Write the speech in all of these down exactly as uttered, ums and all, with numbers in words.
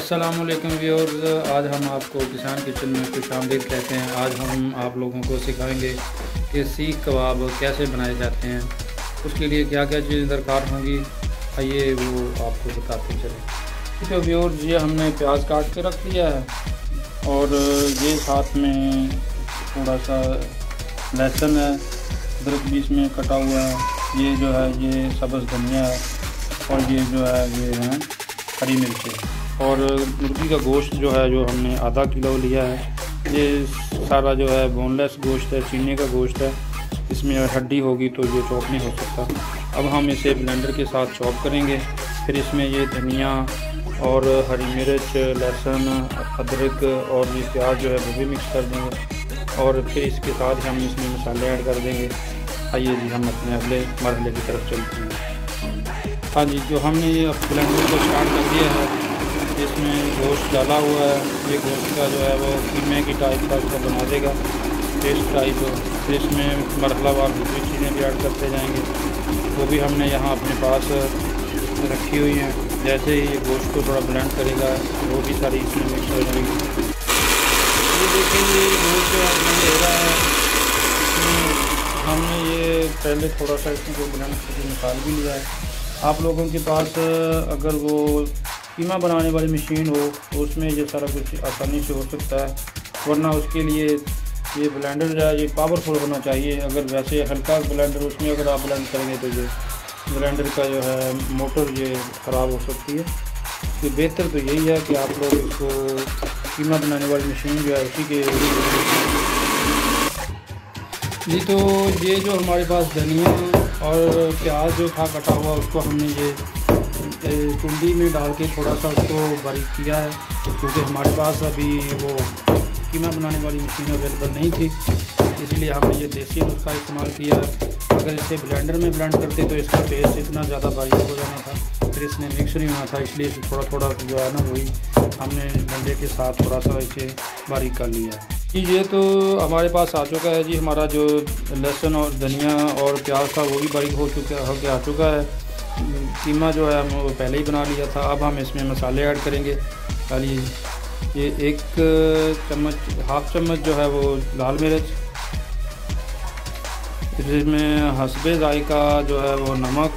अस्सलामुअलैकुम व्यूअर्स, आज हम आपको किसान किचन में खुशामदीद कहते हैं। आज हम आप लोगों को सिखाएंगे कि सीख कबाब कैसे बनाए जाते हैं, उसके लिए क्या क्या चीज़ें दरकार होंगी, आइए वो आपको बताते चलें। तो व्यूअर्स, ये हमने प्याज काट के रख लिया है और ये साथ में थोड़ा सा लहसुन है, अदरक बीच में कटा हुआ है, ये जो है ये सब्ज़ धनिया है और ये जो है ये है हरी मिर्ची और मुर्गी का गोश्त जो है जो हमने आधा किलो लिया है। ये सारा जो है बोनलेस गोश्त है, सीने का गोश्त है, इसमें हड्डी होगी तो ये चॉप नहीं हो सकता। अब हम इसे ब्लेंडर के साथ चॉप करेंगे। फिर इसमें ये धनिया और हरी मिर्च, लहसुन, अदरक और ये प्याज जो है वो भी मिक्स कर देंगे और फिर इसके साथ हम इसमें मसाले ऐड कर देंगे। आइए जी हम अपने अगले मरहले की तरफ चलते हैं। हाँ जी, जो हमने ये ब्लेंडर को स्टार्ट कर दिया है, इसमें गोश्त डाला हुआ है। ये गोश्त का जो है वो कीमे की टाइप का इसको बना देगा, पेस्ट टाइप। फिर इसमें मरहलावार दूसरी चीज़ें भी ऐड करते जाएंगे, वो भी हमने यहाँ अपने पास रखी हुई हैं। जैसे ही ये गोश्त को थोड़ा ब्लेंड करेगा वो भी सारी इसमें मिक्स हो जाएगी। ये देखेंगे गोश्त ब्लेंड हो रहा है, इसमें हमने ये पहले थोड़ा सा इसमें को ब्लेंड करके निकाल भी लिया है। आप लोगों के पास अगर वो कीमा बनाने वाली मशीन हो तो उसमें ये सारा कुछ आसानी से हो सकता है, वरना उसके लिए ये ब्लेंडर जो है ये पावरफुल होना चाहिए। अगर वैसे हल्का ब्लेंडर उसमें अगर आप ब्लेंड करेंगे तो ये ब्लेंडर का जो है मोटर ये ख़राब हो सकती है। तो बेहतर तो यही है कि आप लोग इसको कीमा बनाने वाली मशीन जो है उसी के जी। तो ये जो हमारे पास धनिया और प्याज जो था कटा हुआ, उसको हमने ये कुंडी में डाल के थोड़ा सा उसको बारीक किया है, क्योंकि हमारे पास अभी वो कीमा बनाने वाली मशीन अवेलेबल नहीं थी, इसलिए हमने ये देसी नुस्खा इस्तेमाल किया है। अगर इसे ब्लेंडर में ब्लेंड करते तो इसका पेस्ट इतना ज़्यादा बारीक हो जाना था, फिर इसने मिक्स नहीं होना था, इसलिए इसे थोड़ा थोड़ा जो है ना वही हमने डंडे के साथ थोड़ा सा इसे बारीक कर लिया है जी। ये तो हमारे पास आ चुका है जी, हमारा जो लहसुन और धनिया और प्याज था वो भी बारीक हो चुका हो के आ चुका है। कीमा जो है हम वो पहले ही बना लिया था। अब हम इसमें मसाले ऐड करेंगे। डालिए ये एक चम्मच, हाफ चम्मच जो है वो लाल मिर्च, इसमें हस्बे जायका जो है वो नमक,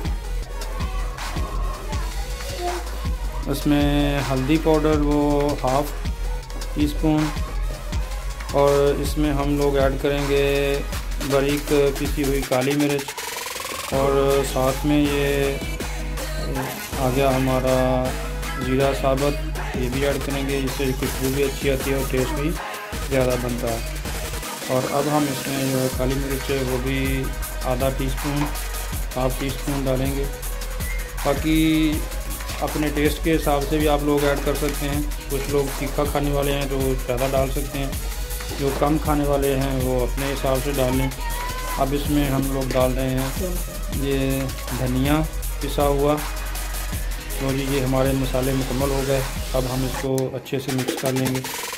इसमें हल्दी पाउडर वो हाफ टी स्पून और इसमें हम लोग ऐड करेंगे बारीक पिसी हुई काली मिर्च और साथ में ये आ गया हमारा जीरा साबुत, ये भी ऐड करेंगे, इससे खुशबू भी अच्छी आती है और टेस्ट भी ज़्यादा बनता है। और अब हम इसमें जो है काली मिर्च वो भी आधा टीस्पून, हाफ टी स्पून डालेंगे। बाकी अपने टेस्ट के हिसाब से भी आप लोग ऐड कर सकते हैं। कुछ लोग तीखा खाने वाले हैं तो ज़्यादा डाल सकते हैं, जो कम खाने वाले हैं वो अपने हिसाब से डाल लें। अब इसमें हम लोग डाल रहे हैं ये धनिया पिसा हुआ। तो जी ये हमारे मसाले मुकम्मल हो गए। अब हम इसको अच्छे से मिक्स कर लेंगे।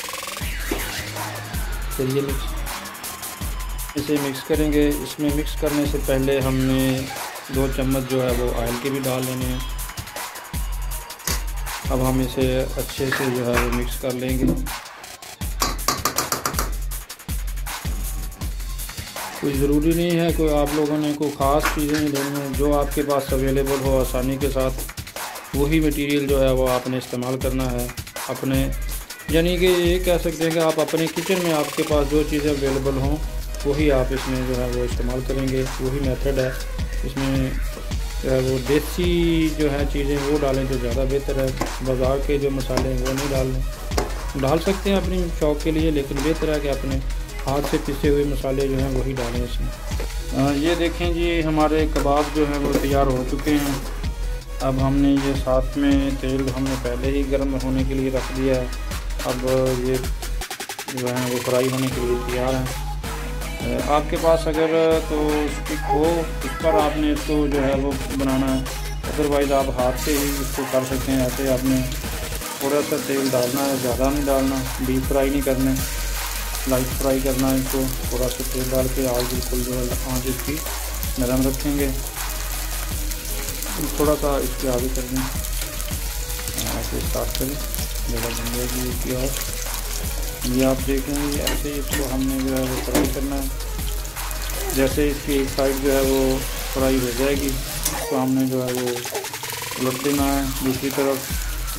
चलिए मिक्स इसे मिक्स करेंगे। इसमें मिक्स करने से पहले हमने दो चम्मच जो है वो ऑयल के भी डाल लेने हैं। अब हम इसे अच्छे से जो है वो मिक्स कर लेंगे। कोई ज़रूरी नहीं है कोई आप लोगों ने कोई ख़ास चीज़ें लेनी हैं, जो आपके पास अवेलेबल हो आसानी के साथ वही मटेरियल जो है वो आपने इस्तेमाल करना है अपने, यानी कि ये कह सकते हैं कि आप अपने किचन में आपके पास जो चीज़ें अवेलेबल हों वही आप इसमें जो है वो इस्तेमाल करेंगे। वही मेथड है। इसमें जो है वो देसी जो है चीज़ें वो डालें तो ज़्यादा बेहतर है। बाज़ार के जो मसाले हैं वो नहीं डालें। डाल सकते हैं अपनी शौक़ के लिए, लेकिन बेहतर है कि अपने हाथ से पिसे हुए मसाले जो हैं वही डालें इसमें। आ, ये देखें जी हमारे कबाब जो हैं वो तैयार हो चुके हैं। अब हमने ये साथ में तेल हमने पहले ही गर्म होने के लिए रख दिया है। अब ये जो है वो फ्राई होने के लिए तैयार हैं। आपके पास अगर तो स्टिक हो उस पर आपने इसको जो है वो बनाना है, अदरवाइज़ आप हाथ से ही इसको कर सकते हैं। ऐसे आपने थोड़ा सा तेल डालना है, ज़्यादा नहीं डालना, डीप फ्राई नहीं करना, लाइट फ्राई करना है इसको। थोड़ा सा तेल डाल के आग बिल्कुल जो है आँच इसकी नरम रखेंगे। थोड़ा सा इसके आगे कर दें, ऐसे स्टार्ट करें। ज़्यादा बन जाएगी इसकी। और ये आप देखेंगे ऐसे ही इसको हमने जो है वो फ्राई करना है। जैसे इसकी एक साइड जो है वो फ्राई हो जाएगी तो हमने जो है वो उलट देना है दूसरी तरफ।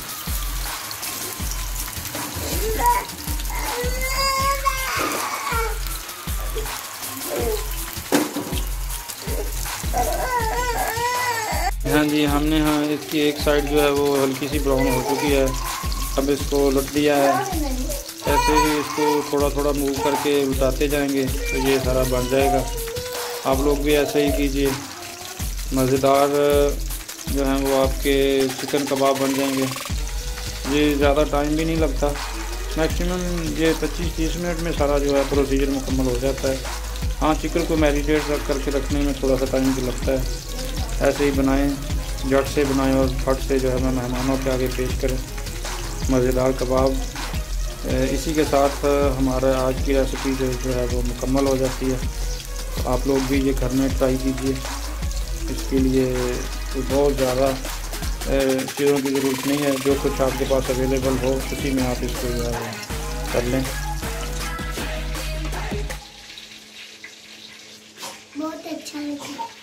हाँ जी, हमने हाँ इसकी एक साइड जो है वो हल्की सी ब्राउन हो चुकी है। अब इसको उलट दिया है। ऐसे ही इसको थोड़ा थोड़ा मूव करके उल्टाते जाएंगे तो ये सारा बन जाएगा। आप लोग भी ऐसे ही कीजिए, मज़ेदार जो है वो आपके चिकन कबाब बन जाएंगे। ये ज़्यादा टाइम भी नहीं लगता, मैक्सिमम ये पच्चीस तीस मिनट में सारा जो है प्रोसीजर मुकम्मल हो जाता है। हाँ, चिकन को मैरिनेट रख करके रखने में थोड़ा सा टाइम भी लगता है। ऐसे ही बनाएं, झट से बनाएं और फट से जो है मैं मेहमानों के आगे पेश करें मज़ेदार कबाब। इसी के साथ हमारा आज की रेसिपी जो जो है वो मुकम्मल हो जाती है। तो आप लोग भी ये घर में ट्राई कीजिए। इसके लिए तो बहुत ज़्यादा चीज़ों की ज़रूरत नहीं है, जो कुछ आपके पास अवेलेबल हो उसी में आप इसको जो है कर लें। बहुत अच्छा लगा।